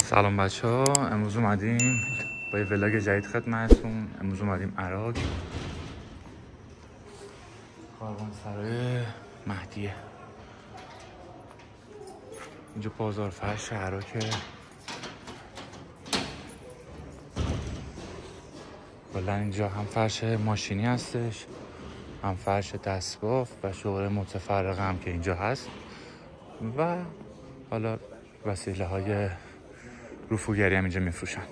سلام بچه ها، امروز اومدیم با یه ولاگ جدید خدمتتون. امروز اومدیم عراق، کاروانسرای مهدیه. اینجا بازار فرش عراقه. کلا اینجا هم فرش ماشینی هستش، هم فرش دستباف و شغل متفرقه هم که اینجا هست و حالا وسیله های رفوگری هم اینجا میفروشن.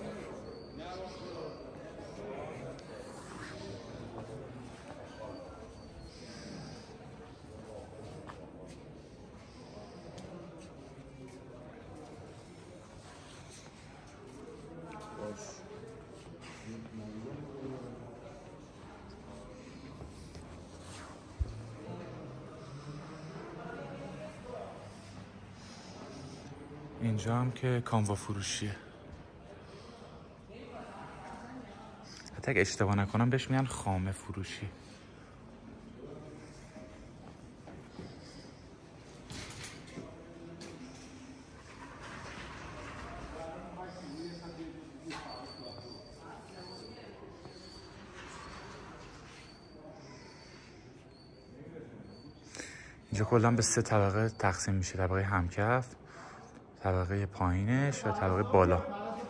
اینجا هم که کاموا فروشیه. حتی اگه اشتباه نکنم بهش میگن خامه فروشی. اینجا کلا به 3 طبقه تقسیم میشه: طبقه همکف، طبقه پایینش و طبقه بالا.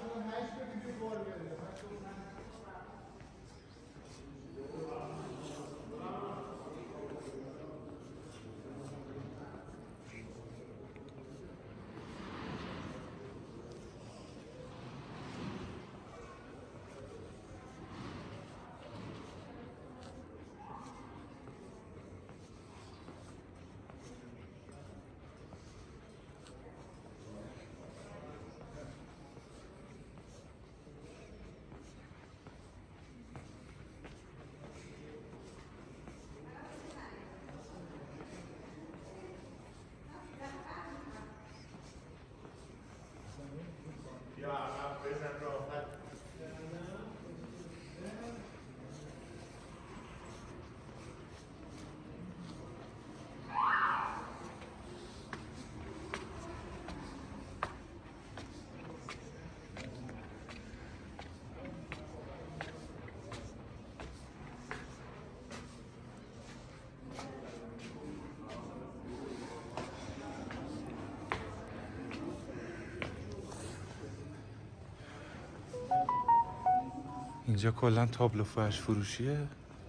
اینجا کلا تابلو فرش فروشیه.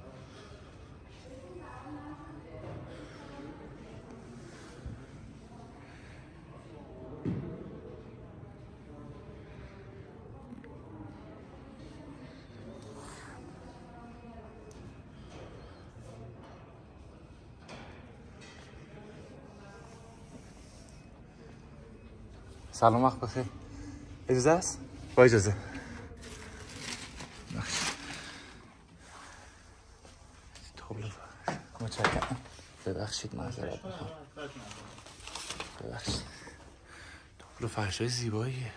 سلام، وقت بخیر. اجازه است؟ با اجازه. متشکرم. ببخشید معذرت میخوام. ببخشید. تابلو فرشای زیباییه.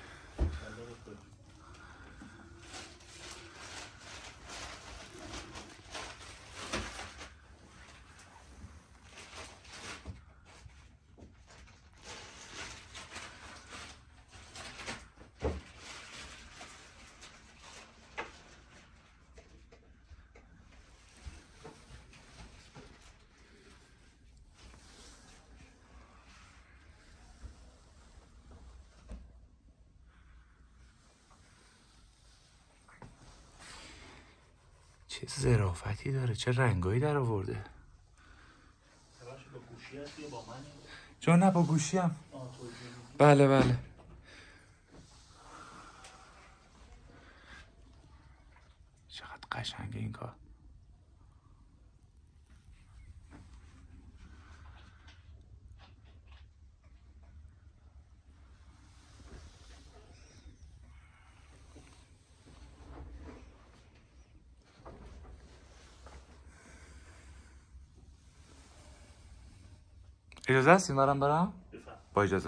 چه ظرافتی داره، چه رنگایی در آورده. با گوشی هست یا با منی؟ جا نه، با گوشی هم. بله بله. چقدر قشنگه این کار. اجازه هست این برم برم؟ با اجازه.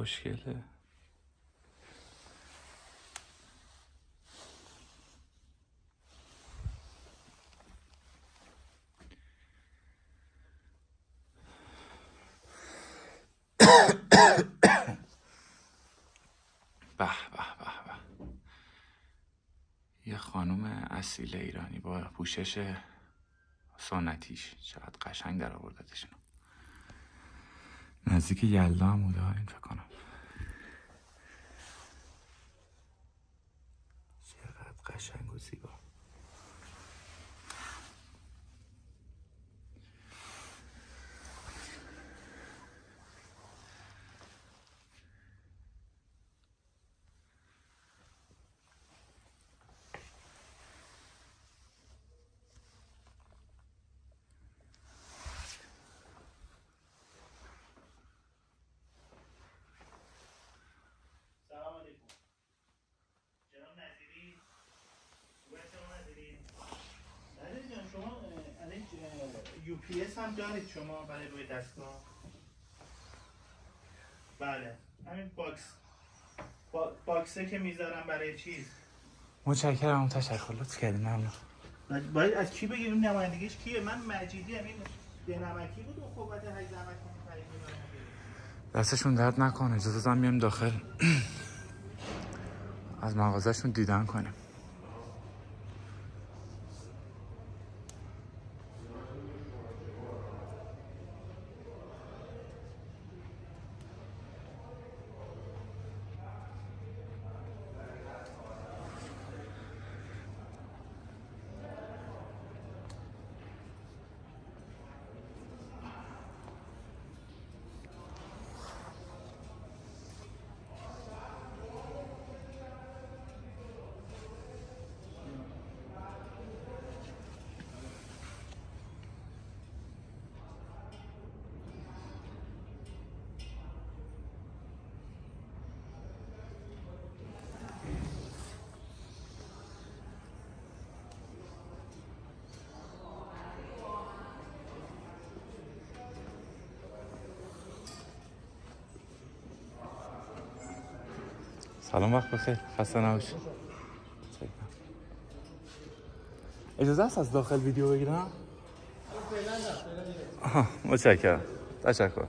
خوشگله. به به به به، یه خانوم اصیل ایرانی با پوشش سنتیش، چقدر قشنگ در آوردتشون. نزدیک یلدا هم بوده این فکر کنم. چقدر قشنگ و زیبا. UPS هم دارید شما برای روی دستگاه؟ بله، همین باکسه که میذارم برای چیز. متشکرم، تشکر، لطف کردین، ممنون. باید از کی بگیریم؟ نمایندگیش کیه؟ من مجیدی هم، این دهنمکی بود و قوت های زحمت کنیم. دستشون درد نکنه، اجازه دادم میام داخل از مغازهشون دیدن کنیم. سلام، وقت بخیر، خسته نباشید. اجازه هست از داخل ویدیو بگیرم؟ متشکرم، تشکر.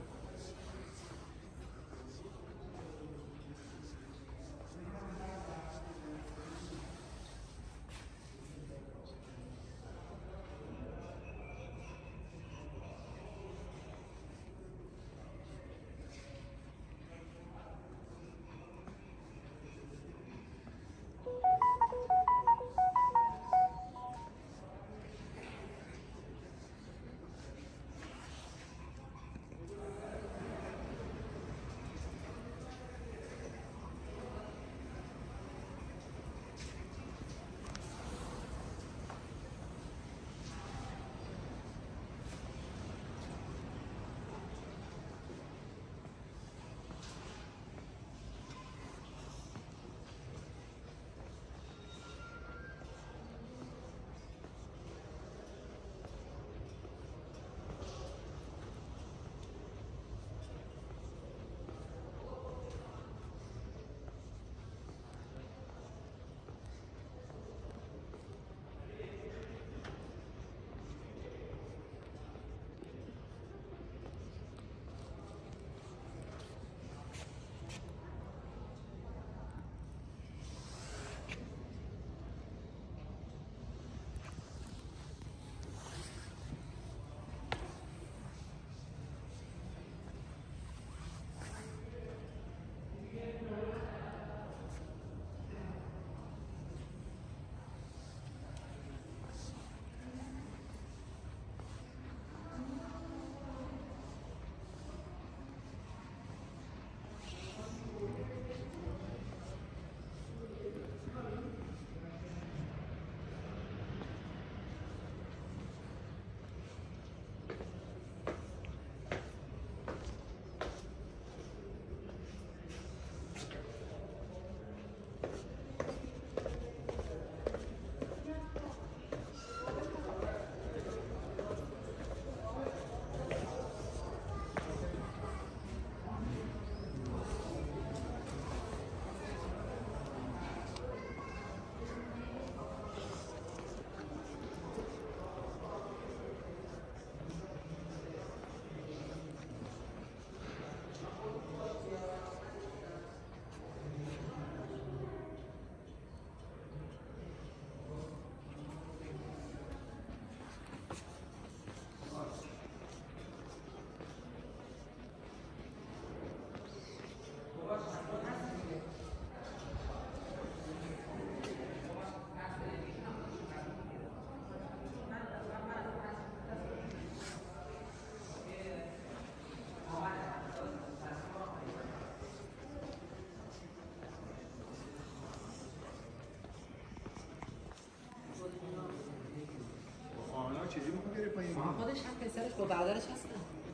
پایین. خودش هم پسرش با برادرش هستن.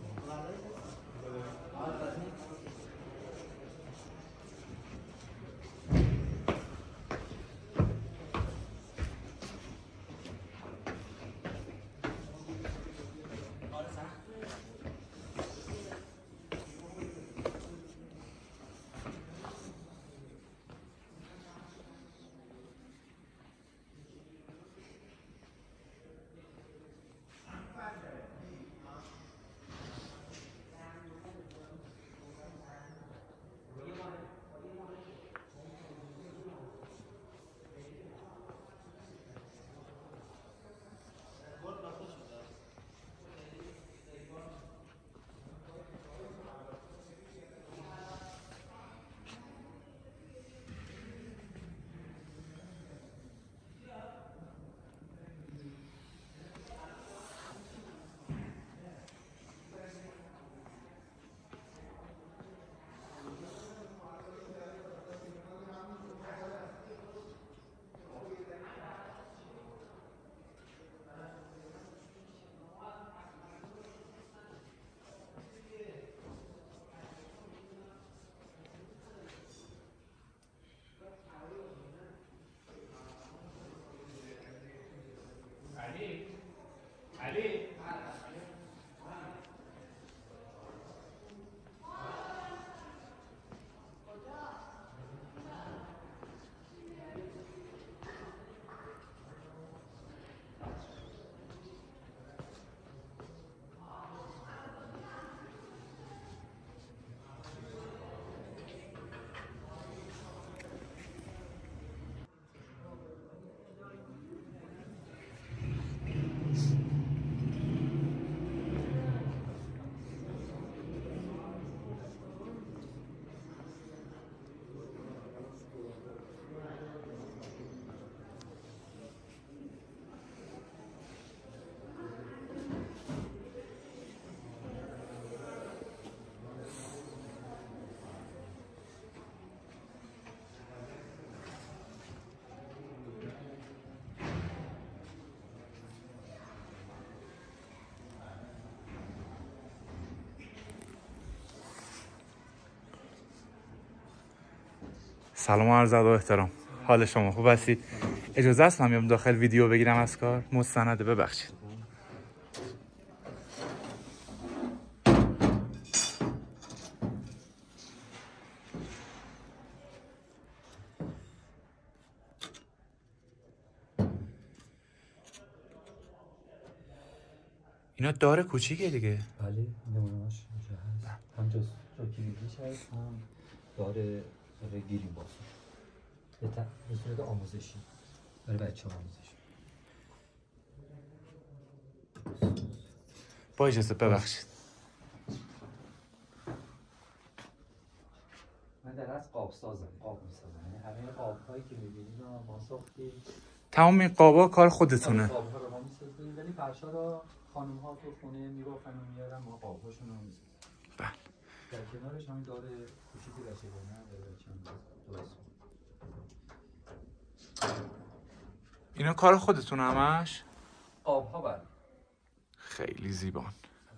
سلام و عرض ادب و احترام. حال شما خوب هستید؟ اجازه است من بیام داخل ویدیو بگیرم از کار؟ مستنده، ببخشید. اینا دار کوچیکه دیگه. بله، نمونه‌اش اینجا هست. هم جا کلیدیش هست، هم دار گیریم باز. به صورت آموزشی برای بچه‌ها آموزشی. با اجازه ببخشید. من در از قاب سازم، قاب می‌سازم. یعنی همه قاب‌هایی که می‌بینید رو ما ساختیم. تمام این قابا کار خودتونه؟ قاب‌ها رو ما می‌سازیم، ولی فرش‌ها رو خانم‌ها تو خونه می‌بافن و میارن، ما قاب‌هاشون رو می‌سازیم. بله. در کنارش همین داره کوچیکی بچگانه هم داره بچه‌ها درست. اینا کار خودتونه همش؟ قاب‌ها بله. خیلی زیبان.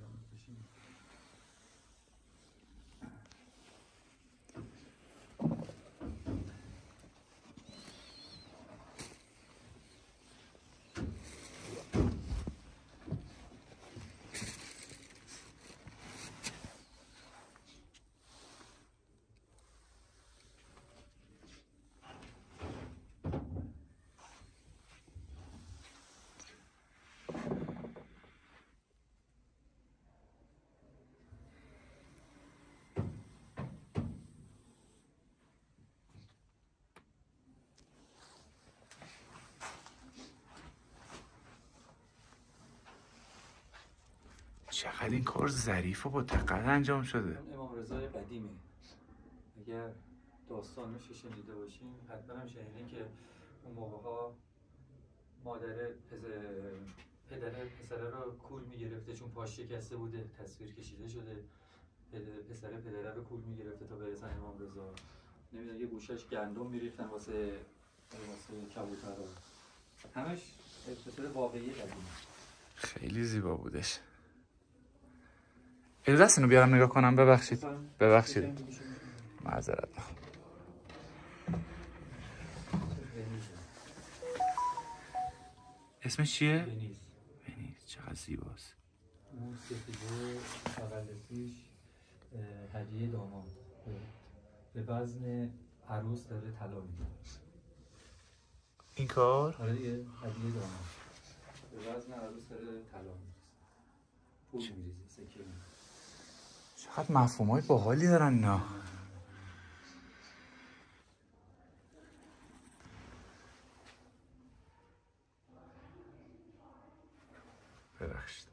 چقدر این کار ظریف و با دقت انجام شده. امام رضای قدیمه. اگر داستانش شنیده باشین حتما هم شنیدین که اون موقع‌ها پدر پسره رو کول میگرفته چون پاش شکسته بوده، تصویر کشیده شده. پدره رو کول میگرفته تا برسن امام رضا. نمیدونم یه گوشش گندم میریختن واسه کبوترها. همش به صورت واقعی قدیمه. خیلی زیبا بودش. اجازه است اینو بیارم نگاه کنم؟ ببخشید معذرت. اسمش چیه؟ ونیز. چقدر زیباست. اون سفیده تقلصیش هدیه داماد به وزن عروس داره طلا میده. این کار؟ آره دیگه، هدیه داماد به وزن عروس داره طلا میده. پول میریزه، سکه میریزه. چقدر مفهومای باحالی دارن اینا. ببخشید.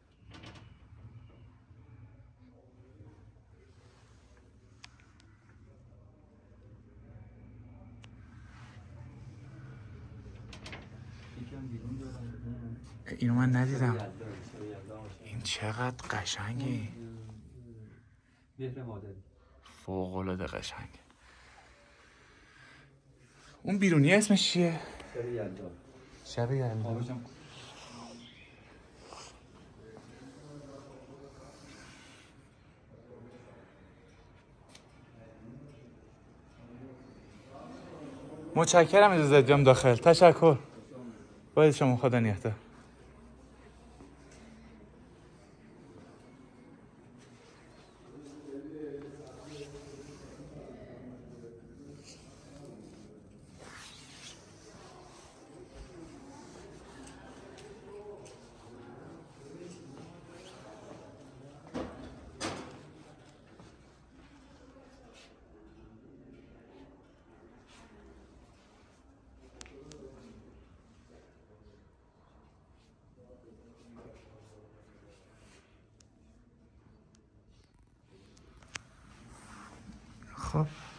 اینو من ندیدم. این چقدر قشنگی. مهر مادری. فوق العاده قشنگ. اون بیرونی اسمش چیه؟ شب یلدا. شب یلدا. متشکرم اجازه جام داخل. تشکر. باید شما خدا نگهدار. خب